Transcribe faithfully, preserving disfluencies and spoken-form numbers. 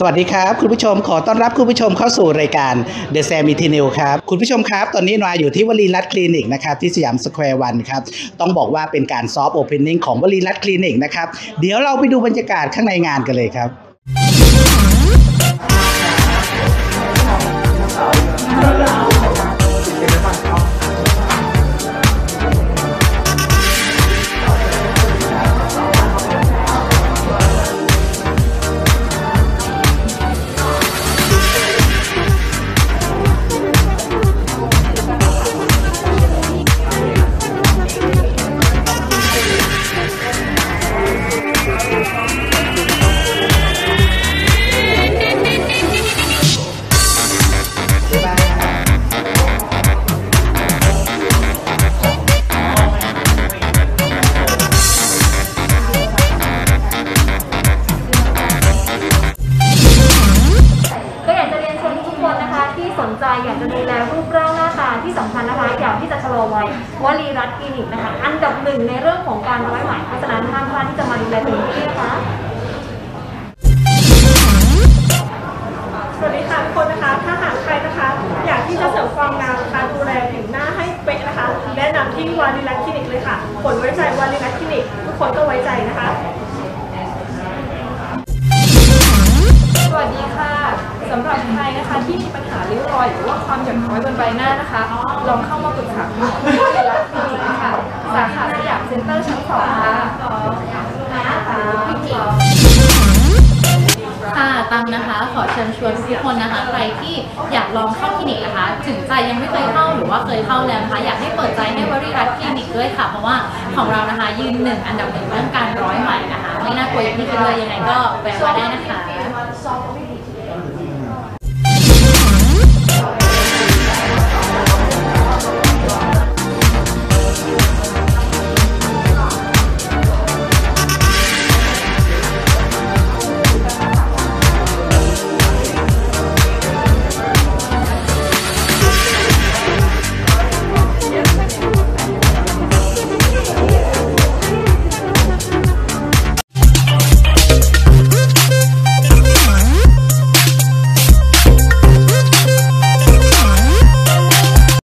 สวัสดีครับคุณผู้ชมขอต้อนรับคุณผู้ชมเข้าสู่รายการ The Sam Eternal ครับคุณผู้ชมครับตอนนี้นายอยู่ที่วลีรัตน์คลินิกนะครับที่สยามสแควร์วันครับต้องบอกว่าเป็นการซอฟต์โอเพนนิ่งของวลีรัตน์คลินิกนะครับเดี๋ยวเราไปดูบรรยากาศข้างในงานกันเลยครับสนใจอยากจะดูแลรูปร่างหน้าตาที่สำคัญนะคะอยากที่จะชะลอวัยวลีรัตน์คลินิกนะคะอันดับหนึ่งในเรื่องของการร้อยไหมเพราะฉะนั้นห้ามพลาดที่จะมาดูแลถึงที่นะคะสวัสดีค่ะทุกคนนะคะถ้าหากใครนะคะอยากที่จะเสริมความงามนะคะดูแลผิวหน้าให้เป๊ะนะคะแนะนำที่วลีรัตน์คลินิกเลยค่ะผลไว้ใจวลีรัตน์คลินิกทุกคนก็ไว้ใจนะคะสวัสดีค่ะสำหรับใครนะคะที่มีปัญหาริ้วรอยหรือว่าความหย่อนคล้อยบนใบหน้านะคะลองเข้ามาปรึกษาคุณหมอที่วลีรัตน์คลินิกค่ะสาขาสยามเซ็นเตอร์ชั้นสองค่ะค่ะตังนะคะขอเชิญชวนทุกคนนะคะใครที่อยากลองเข้าคลินิกนะคะถึงใจยังไม่เคยเข้าหรือว่าเคยเข้าแล้วนะคะอยากให้เปิดใจให้วลีรัตน์คลินิกด้วยค่ะเพราะว่าของเรานะคะยืนหนึ่งอันดับหนึ่งเรื่องการร้อยไหมนะคะไม่น่ากลัวอย่างที่คิดเลยยังไงก็แวะมาได้นะคะ